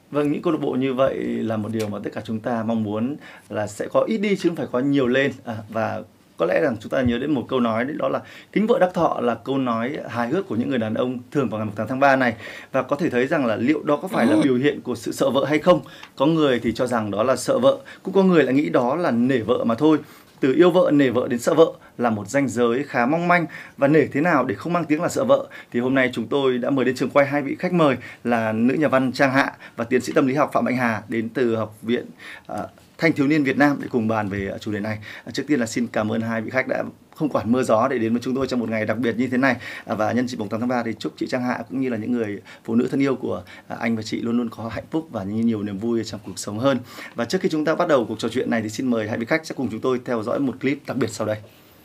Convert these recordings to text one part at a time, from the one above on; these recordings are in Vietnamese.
Vâng, những câu lạc bộ như vậy là một điều mà tất cả chúng ta mong muốn là sẽ có ít đi chứ không phải có nhiều lên. Và có lẽ rằng chúng ta nhớ đến một câu nói đấy, đó là "Kính vợ đắc thọ" là câu nói hài hước của những người đàn ông thường vào ngày 1 tháng 3 này. Và có thể thấy rằng là liệu đó có phải là biểu hiện của sự sợ vợ hay không? Có người thì cho rằng đó là sợ vợ, cũng có người lại nghĩ đó là nể vợ mà thôi. Từ yêu vợ, nể vợ đến sợ vợ là một ranh giới khá mong manh, và nể thế nào để không mang tiếng là sợ vợ thì hôm nay chúng tôi đã mời đến trường quay hai vị khách mời là nữ nhà văn Trang Hạ và tiến sĩ tâm lý học Phạm Mạnh Hà đến từ Học viện Thanh thiếu niên Việt Nam để cùng bàn về chủ đề này. Trước tiên là xin cảm ơn hai vị khách đã không quản mưa gió để đến với chúng tôi trong một ngày đặc biệt như thế này. Và nhân dịp 8 tháng 3 thì chúc chị Trang Hạ cũng như là những người phụ nữ thân yêu của anh và chị luôn luôn có hạnh phúc và nhiều niềm vui trong cuộc sống hơn. Và trước khi chúng ta bắt đầu cuộc trò chuyện này thì xin mời hai vị khách sẽ cùng chúng tôi theo dõi một clip đặc biệt sau đây.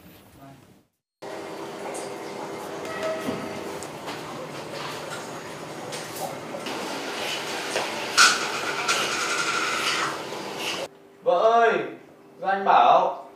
Vợ ơi, ra anh bảo.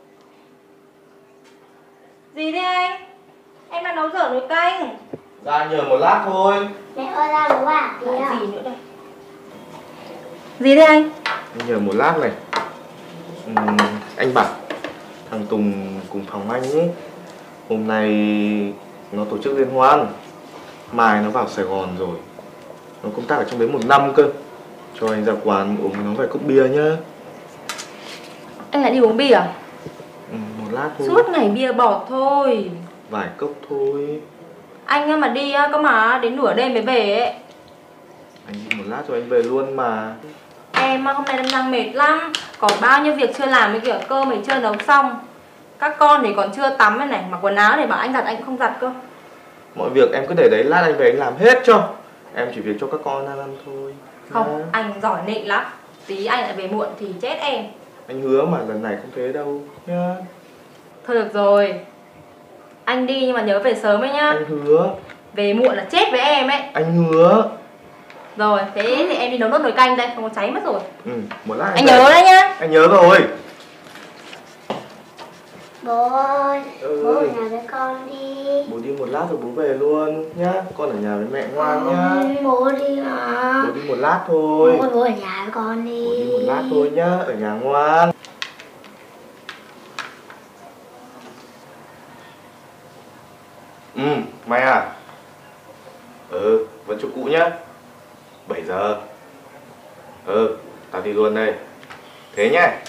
Gì thế anh? Em đang nấu dở nồi canh. Ra anh nhờ một lát thôi. Mẹ ơi ra nấu à? Gì nữa đây? Gì thế anh? Anh nhờ một lát này. Anh bảo thằng Tùng cùng phòng anh ấy hôm nay nó tổ chức liên hoan. Mai nó vào Sài Gòn rồi. Nó công tác ở trong đấy 1 năm cơ. Cho anh ra quán uống nó vài cốc bia nhá. Anh lại đi uống bia à? Một lát thôi. Suốt ngày bia bọt thôi. Vài cốc thôi. Anh mà đi có mà đến nửa đêm mới về ấy. Anh đi một lát rồi anh về luôn mà. Em hôm nay đang mệt lắm. Có bao nhiêu việc chưa làm ấy kìa. Cơm thì chưa nấu xong. Các con thì còn chưa tắm này. Mặc quần áo thì bảo anh giặt anh cũng không giặt cơ. Mọi việc em cứ để đấy, lát anh về anh làm hết cho. Em chỉ việc cho các con ăn thôi. Không, anh giỏi nịnh lắm. Tí anh lại về muộn thì chết em. Anh hứa mà lần này không thế đâu nhá. Thôi được rồi. Anh đi nhưng mà nhớ về sớm ấy nhá. Anh hứa. Về muộn là chết với em ấy. Anh hứa. Rồi, thế thì em đi nấu nốt nồi canh đây, không có cháy mất rồi. Một lát Anh nhớ đấy nhá. Anh nhớ rồi. Bố ơi, bố ở nhà với con đi. Bố đi một lát rồi bố về luôn nhá. Con ở nhà với mẹ ngoan nhá. Bố đi mà. Bố đi một lát thôi. Bố ở nhà với con đi. Bố đi một lát thôi nhá, ở nhà ngoan. Mày à? Vẫn chỗ cũ nhá. 7 giờ. Tao đi luôn đây. Thế nhá.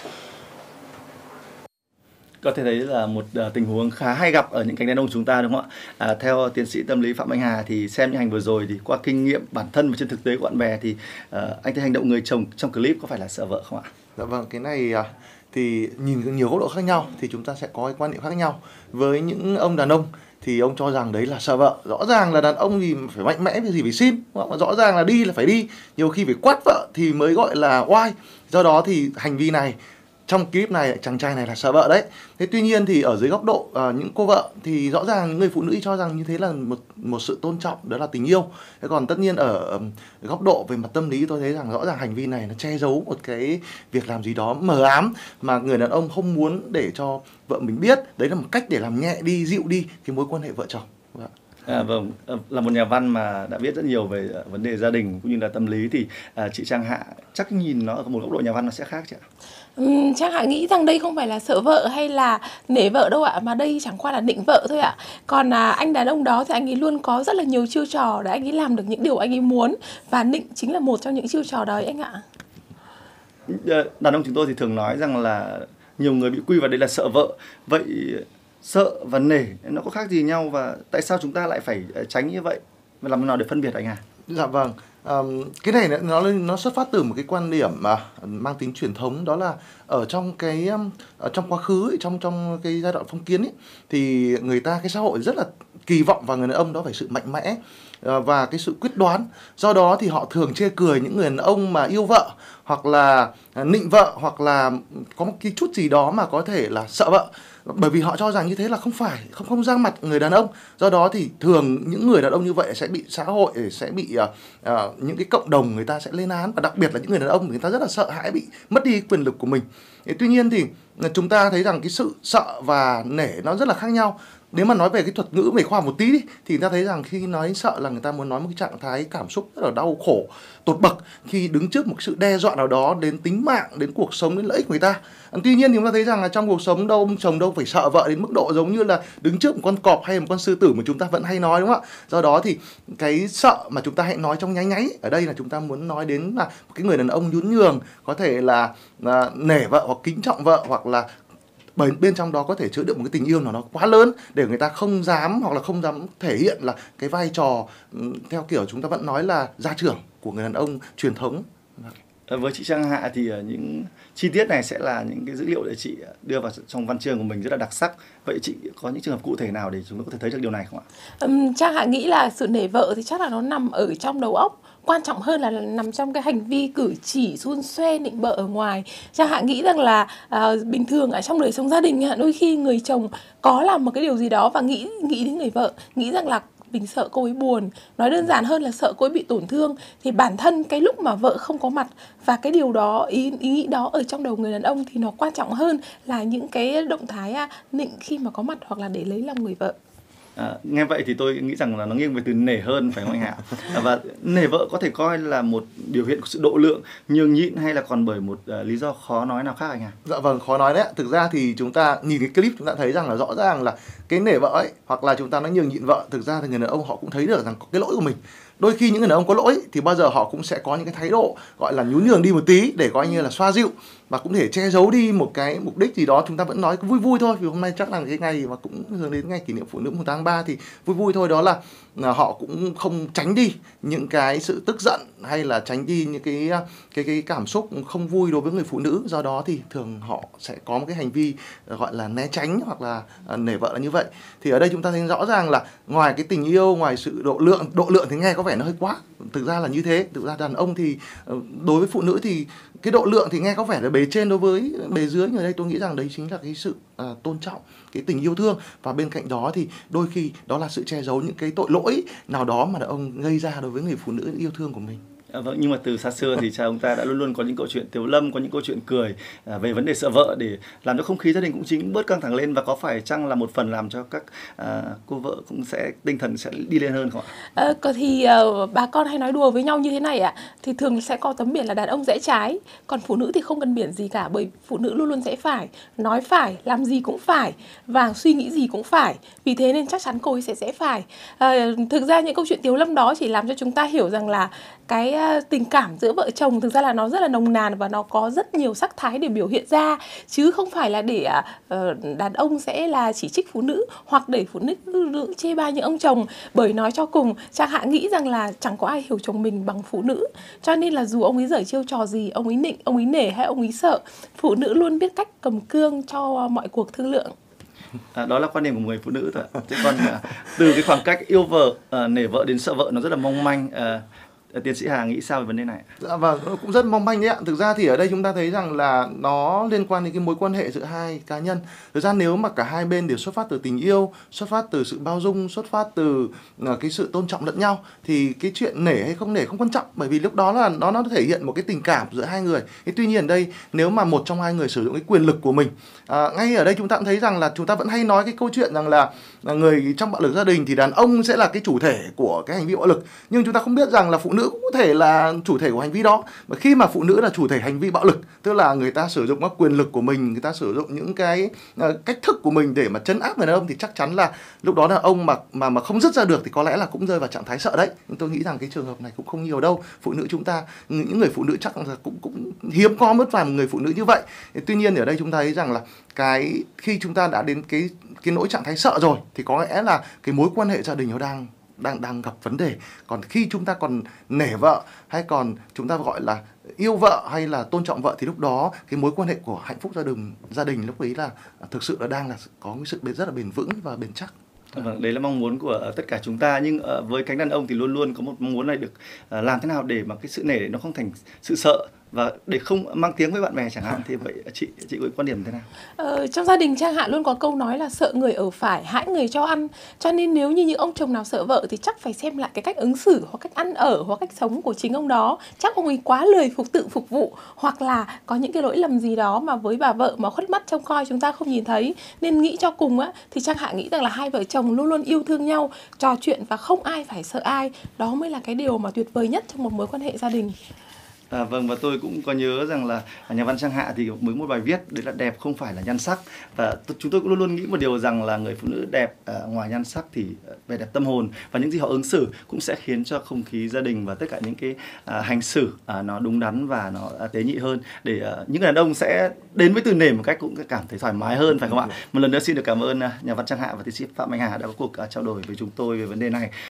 Có thể thấy là một tình huống khá hay gặp ở những cánh đàn ông chúng ta, đúng không ạ? Theo tiến sĩ tâm lý Phạm Mạnh Hà thì xem những hành vừa rồi thì qua kinh nghiệm bản thân và trên thực tế của bạn bè thì anh thấy hành động người chồng trong clip có phải là sợ vợ không ạ? Dạ vâng, cái này thì nhìn nhiều góc độ khác nhau thì chúng ta sẽ có cái quan niệm khác nhau. Với những ông đàn ông thì ông cho rằng đấy là sợ vợ. Rõ ràng là đàn ông thì phải mạnh mẽ, việc gì phải xin, rõ ràng là đi là phải đi, nhiều khi phải quát vợ thì mới gọi là oai. Do đó thì hành vi này trong clip này chàng trai này là sợ vợ đấy. Thế tuy nhiên thì ở dưới góc độ những cô vợ thì rõ ràng những người phụ nữ cho rằng như thế là một sự tôn trọng, đó là tình yêu. Thế còn tất nhiên ở góc độ về mặt tâm lý tôi thấy rằng rõ ràng hành vi này nó che giấu một cái việc làm gì đó mờ ám mà người đàn ông không muốn để cho vợ mình biết. Đấy là một cách để làm nhẹ đi, dịu đi cái mối quan hệ vợ chồng. Vâng, là một nhà văn mà đã viết rất nhiều về vấn đề gia đình cũng như là tâm lý thì chị Trang Hạ chắc nhìn nó ở một góc độ nhà văn nó sẽ khác chị ạ. Trang Hạ nghĩ rằng đây không phải là sợ vợ hay là nể vợ đâu ạ, mà đây chẳng qua là nịnh vợ thôi ạ. Còn anh đàn ông đó thì anh ấy luôn có rất là nhiều chiêu trò để anh ấy làm được những điều anh ấy muốn, và nịnh chính là một trong những chiêu trò đấy anh ạ. Đàn ông chúng tôi thì thường nói rằng là nhiều người bị quy vào đây là sợ vợ. Vậy sợ và nể nó có khác gì nhau và tại sao chúng ta lại phải tránh như vậy? Và làm thế nào để phân biệt anh à? Dạ vâng. Cái này nó xuất phát từ một cái quan điểm mà mang tính truyền thống, đó là ở trong trong quá khứ, trong cái giai đoạn phong kiến ấy, thì người ta, cái xã hội rất là kỳ vọng vào người đàn ông đó phải sự mạnh mẽ và cái sự quyết đoán. Do đó thì họ thường chê cười những người đàn ông mà yêu vợ hoặc là nịnh vợ hoặc là có một cái chút gì đó mà có thể là sợ vợ, bởi vì họ cho rằng như thế là không ra mặt người đàn ông. Do đó thì thường những người đàn ông như vậy sẽ bị xã hội, sẽ bị những cái cộng đồng người ta sẽ lên án, và đặc biệt là những người đàn ông người ta rất là sợ hãi bị mất đi quyền lực của mình. Tuy nhiên thì chúng ta thấy rằng cái sự sợ và nể nó rất là khác nhau. nếu mà nói về cái thuật ngữ về khoa học một tí đi, thì người ta thấy rằng khi nói sợ là người ta muốn nói một cái trạng thái cảm xúc rất là đau khổ, tột bậc khi đứng trước một sự đe dọa nào đó đến tính mạng, đến cuộc sống, đến lợi ích của người ta. Tuy nhiên thì chúng ta thấy rằng là trong cuộc sống đâu ông chồng đâu phải sợ vợ đến mức độ giống như là đứng trước một con cọp hay một con sư tử mà chúng ta vẫn hay nói, đúng không ạ? Do đó thì cái sợ mà chúng ta hãy nói trong nháy nháy ở đây là chúng ta muốn nói đến là cái người đàn ông nhún nhường, có thể là nể vợ hoặc kính trọng vợ, hoặc là bởi bên trong đó có thể chứa đựng một cái tình yêu nào đó quá lớn để người ta không dám hoặc là không dám thể hiện là cái vai trò theo kiểu chúng ta vẫn nói là gia trưởng của người đàn ông truyền thống. Với chị Trang Hạ thì những chi tiết này sẽ là những cái dữ liệu để chị đưa vào trong văn chương của mình rất là đặc sắc. Vậy chị có những trường hợp cụ thể nào để chúng ta có thể thấy được điều này không ạ? Trang Hạ nghĩ là sự nể vợ thì chắc là nó nằm ở trong đầu óc, quan trọng hơn là nằm trong cái hành vi cử chỉ xun xoe nịnh bợ ở ngoài. Trang Hạ nghĩ rằng là bình thường ở trong đời sống gia đình đôi khi người chồng có làm một cái điều gì đó và nghĩ đến người vợ, nghĩ rằng là mình sợ cô ấy buồn, nói đơn giản hơn là sợ cô ấy bị tổn thương, thì bản thân cái lúc mà vợ không có mặt và cái điều đó, ý nghĩ đó ở trong đầu người đàn ông thì nó quan trọng hơn là những cái động thái nịnh khi mà có mặt hoặc là để lấy lòng người vợ. Nghe vậy thì tôi nghĩ rằng là nó nghiêng về từ nể hơn, phải không anh Hạ? Và nể vợ có thể coi là một biểu hiện của sự độ lượng, nhường nhịn, hay là còn bởi một lý do khó nói nào khác anh Hạ? Dạ vâng, khó nói đấy. Thực ra thì chúng ta nhìn cái clip chúng ta thấy rằng là rõ ràng là cái nể vợ ấy, hoặc là chúng ta nói nhường nhịn vợ, thực ra thì người đàn ông họ cũng thấy được rằng có cái lỗi của mình. Đôi khi những người đàn ông có lỗi thì bao giờ họ cũng sẽ có những cái thái độ gọi là nhún nhường đi một tí để coi như là xoa dịu và cũng thể che giấu đi một cái mục đích gì đó. Chúng ta vẫn nói vui vui thôi, vì hôm nay chắc là cái ngày mà cũng hướng đến ngày kỷ niệm phụ nữ 1 tháng 3 thì vui vui thôi, đó là họ cũng không tránh đi những cái sự tức giận hay là tránh đi những cái cảm xúc không vui đối với người phụ nữ. Do đó thì thường họ sẽ có một cái hành vi gọi là né tránh hoặc là nể vợ là như vậy. Thì ở đây chúng ta thấy rõ ràng là ngoài cái tình yêu, ngoài sự độ lượng thì nghe có vẻ nó hơi quá, thực ra là như thế. Thực ra đàn ông thì đối với phụ nữ thì cái độ lượng thì nghe có vẻ là bề trên đối với bề dưới, nhưng ở đây tôi nghĩ rằng đấy chính là cái sự tôn trọng, cái tình yêu thương, và bên cạnh đó thì đôi khi đó là sự che giấu những cái tội lỗi nào đó mà đàn ông gây ra đối với người phụ nữ yêu thương của mình. Vâng, nhưng mà từ xa xưa thì cha ông ta đã luôn luôn có những câu chuyện tiếu lâm, có những câu chuyện cười về vấn đề sợ vợ để làm cho không khí gia đình cũng chính bớt căng thẳng lên, và có phải chăng là một phần làm cho các cô vợ cũng sẽ tinh thần sẽ đi lên hơn không ạ? Thì bà con hay nói đùa với nhau như thế này ạ, thì thường sẽ có tấm biển là đàn ông rẽ trái, còn phụ nữ thì không cần biển gì cả, bởi phụ nữ luôn luôn rẽ phải, nói phải, làm gì cũng phải và suy nghĩ gì cũng phải, vì thế nên chắc chắn cô ấy sẽ rẽ phải. Thực ra những câu chuyện tiếu lâm đó chỉ làm cho chúng ta hiểu rằng là cái tình cảm giữa vợ chồng thực ra là nó rất là nồng nàn và nó có rất nhiều sắc thái để biểu hiện ra, chứ không phải là để đàn ông sẽ là chỉ trích phụ nữ hoặc để phụ nữ chê bai những ông chồng. Bởi nói cho cùng, Trang Hạ nghĩ rằng là chẳng có ai hiểu chồng mình bằng phụ nữ, cho nên là dù ông ấy giở chiêu trò gì, ông ấy nịnh, ông ấy nể hay ông ấy sợ, phụ nữ luôn biết cách cầm cương cho mọi cuộc thương lượng. Đó là quan điểm của người phụ nữ thôi. Chứ còn từ cái khoảng cách yêu vợ, nể vợ đến sợ vợ nó rất là mong manh. Tiến sĩ Hà nghĩ sao về vấn đề này? Dạ vâng, cũng rất mong manh đấy ạ. Thực ra thì ở đây chúng ta thấy rằng là nó liên quan đến cái mối quan hệ giữa hai cá nhân. Thực ra nếu mà cả hai bên đều xuất phát từ tình yêu, xuất phát từ sự bao dung, xuất phát từ cái sự tôn trọng lẫn nhau, thì cái chuyện nể hay không nể không quan trọng, bởi vì lúc đó là nó thể hiện một cái tình cảm giữa hai người. Tuy nhiên ở đây nếu mà một trong hai người sử dụng cái quyền lực của mình, ngay ở đây chúng ta cũng thấy rằng là chúng ta vẫn hay nói cái câu chuyện rằng là người trong bạo lực gia đình thì đàn ông sẽ là cái chủ thể của cái hành vi bạo lực, nhưng chúng ta không biết rằng là phụ nữ cũng có thể là chủ thể của hành vi đó. Mà khi mà phụ nữ là chủ thể hành vi bạo lực, tức là người ta sử dụng các quyền lực của mình, người ta sử dụng những cái cách thức của mình để mà trấn áp người đàn ông, thì chắc chắn là lúc đó đàn ông mà không dứt ra được thì có lẽ là cũng rơi vào trạng thái sợ đấy. Nhưng tôi nghĩ rằng cái trường hợp này cũng không nhiều đâu. Phụ nữ chúng ta, những người phụ nữ chắc là cũng hiếm có mất vài người phụ nữ như vậy. Tuy nhiên ở đây chúng ta thấy rằng là khi chúng ta đã đến cái nỗi trạng thái sợ rồi thì có lẽ là cái mối quan hệ gia đình nó đang gặp vấn đề. Còn khi chúng ta còn nể vợ, hay còn chúng ta gọi là yêu vợ hay là tôn trọng vợ, thì lúc đó cái mối quan hệ của hạnh phúc gia đình lúc ấy là thực sự là đang là có cái sự rất là bền vững và bền chắc. Vâng, đấy là mong muốn của tất cả chúng ta, nhưng với cánh đàn ông thì luôn luôn có một mong muốn này được làm thế nào để mà cái sự nể nó không thành sự sợ, và để không mang tiếng với bạn bè chẳng hạn, thì vậy chị có quan điểm thế nào? Trong gia đình Trang Hạ luôn có câu nói là sợ người ở phải, hãi người cho ăn. Cho nên nếu như những ông chồng nào sợ vợ thì chắc phải xem lại cái cách ứng xử hoặc cách ăn ở hoặc cách sống của chính ông đó. Chắc ông ấy quá lười tự phục vụ, hoặc là có những cái lỗi lầm gì đó mà với bà vợ mà khuất mắt trông coi chúng ta không nhìn thấy. Nên nghĩ cho cùng á, thì Trang Hạ nghĩ rằng là hai vợ chồng luôn luôn yêu thương nhau, trò chuyện và không ai phải sợ ai. Đó mới là cái điều mà tuyệt vời nhất trong một mối quan hệ gia đình. Vâng, và tôi cũng có nhớ rằng là nhà văn Trang Hạ thì mới một bài viết đấy là đẹp không phải là nhan sắc, và chúng tôi cũng luôn luôn nghĩ một điều rằng là người phụ nữ đẹp ngoài nhan sắc thì vẻ đẹp tâm hồn và những gì họ ứng xử cũng sẽ khiến cho không khí gia đình và tất cả những cái hành xử nó đúng đắn và nó tế nhị hơn, để những người đàn ông sẽ đến với Từ Nể một cách cũng cảm thấy thoải mái hơn, phải không ạ? Một lần nữa xin được cảm ơn nhà văn Trang Hạ và tiến sĩ Phạm Anh Hà đã có cuộc trao đổi với chúng tôi về vấn đề này.